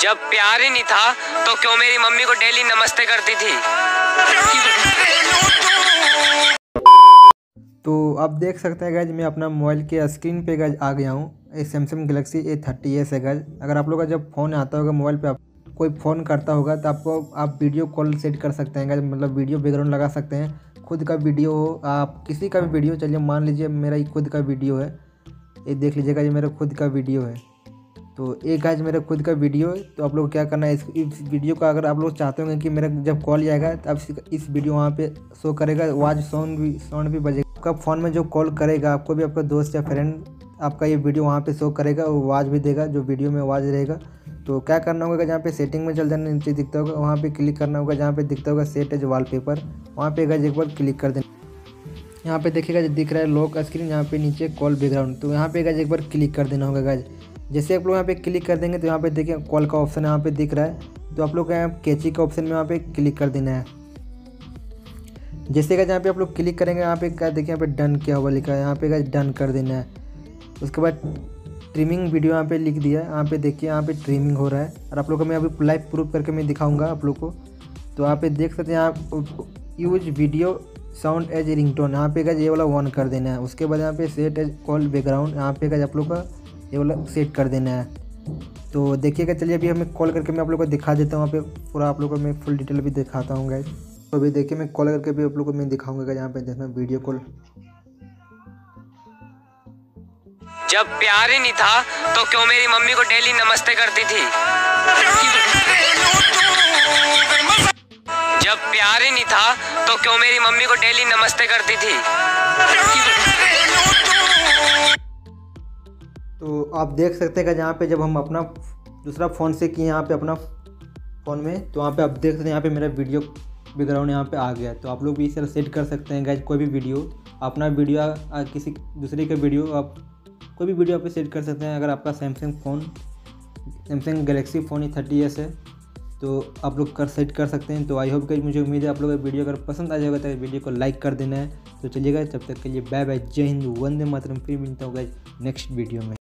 जब प्यार ही नहीं था तो क्यों मेरी मम्मी को डेली नमस्ते करती थी। तो आप देख सकते हैं गाइज मैं अपना मोबाइल के स्क्रीन पे गाइज आ गया हूँ। ये सैमसंग गैलेक्सी A30s है गाइज। अगर आप लोग का जब फ़ोन आता होगा मोबाइल पे, आप कोई फ़ोन करता होगा तो आप वीडियो कॉल सेट कर सकते हैं गाइज। मतलब वीडियो बैकग्राउंड लगा सकते हैं, खुद का वीडियो हो, आप किसी का भी वीडियो। चलिए मान लीजिए मेरा ही खुद का वीडियो है, ये देख लीजिएगा, ये मेरा खुद का वीडियो है। तो एक गाइज मेरा खुद का वीडियो है। तो आप लोग क्या करना है, इस वीडियो का अगर आप लोग चाहते होंगे कि मेरा जब कॉल आएगा तब इस वीडियो वहाँ पे शो करेगा, आवाज़ साउंड भी बजेगा। आपका फ़ोन में जो कॉल करेगा आपको भी, आपका दोस्त या फ्रेंड, आपका ये वीडियो वहाँ पे शो करेगा और आवाज़ भी देगा, जो वीडियो में आवाज़ रहेगा। तो क्या करना होगा, जहाँ पे सेटिंग में चल जाना, नीचे दिखता होगा वहाँ पे क्लिक करना होगा। जहाँ पे दिखता होगा सेट एज वॉलपेपर, वहाँ पे गाइज एक बार क्लिक कर देना। यहाँ पे देखिएगा दिख रहा है लॉक स्क्रीन, यहाँ पे नीचे कॉल बैकग्राउंड, तो यहाँ पे गाइज एक बार क्लिक कर देना होगा गाइज। जैसे आप लोग यहाँ पे क्लिक कर देंगे तो यहाँ पे देखिए कॉल का ऑप्शन यहाँ पे दिख रहा है। तो आप लोग यहाँ कैची का ऑप्शन में यहाँ पे क्लिक कर देना है। जैसे का जहाँ पे आप लोग क्लिक करेंगे यहाँ पे क्या देखिए, यहाँ पे डन किया हुआ लिखा है, यहाँ पे गाइज डन कर देना है। उसके बाद ट्रिमिंग वीडियो यहाँ पे लिख दिया है, यहाँ पे देखिए यहाँ पे ट्रिमिंग हो रहा है। और आप लोग को मैं अभी लाइव प्रूफ करके मैं दिखाऊंगा आप लोग को। तो यहाँ पे देख सकते हैं, यहाँ use video sound as ringtone, यहाँ पे गाइज ये वाला ऑन कर देना है। उसके बाद यहाँ पे सेट एज कॉल बैकग्राउंड, यहाँ पे गाइज आप लोग का ये वाला सेट कर देना है। तो देखिएगा, चलिए अभी हमें कॉल करके मैं आप लोग को दिखा देता हूँ। वहाँ पे पूरा आप लोग को मैं फुल डिटेल भी दिखाता हूँ गाइज। तो अभी देखिए मैं कॉल करके भी आप लोग को मैं दिखाऊंगा। यहाँ पे देखना वीडियो कॉल। जब प्यार ही नहीं था तो क्यों मेरी मम्मी को डेली नमस्ते करती थी। जब प्यार ही नहीं था तो क्यों मेरी मम्मी को डेली नमस्ते करती थी। तो आप देख सकते हैं कि जहाँ पे जब हम अपना दूसरा फ़ोन से किए यहाँ पे अपना फ़ोन में, तो वहाँ पे आप देख सकते हैं यहाँ पे मेरा वीडियो बैकग्राउंड यहाँ पे आ गया। तो आप लोग भी इस तरह सेट कर सकते हैं गाइज। कोई भी वीडियो अपना वीडियो किसी दूसरे का वीडियो, आप कोई भी वीडियो आप सेट कर सकते हैं। अगर आपका सैमसंग गैलेक्सी फ़ोन A30s है तो आप लोग सेट कर सकते हैं। तो आई होप कि मुझे उम्मीद है आप लोगों का वीडियो अगर पसंद आ जाएगा तो वीडियो को लाइक कर देना है। तो चलिएगा, तब तक के लिए बाय बाय, जय हिंद, वंदे मातरम। फिर मिलता हूँ गाइज नेक्स्ट वीडियो में।